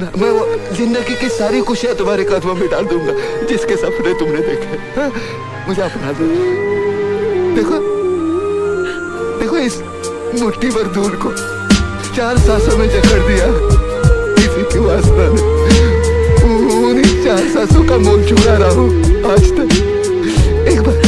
मैं वो जिंदगी की सारी खुशियां तुम्हारे कदमों में डाल दूंगा, जिसके सपने तुमने देखे। हाँ? मुझे अपना दो। देखो देखो इस मुट्ठी भर दूर को 4 सांसों में जकड़ दिया किसी की वासना ने। उन्हीं 4 सांसों का मोल चुरा रहा हूँ आज तक। एक बार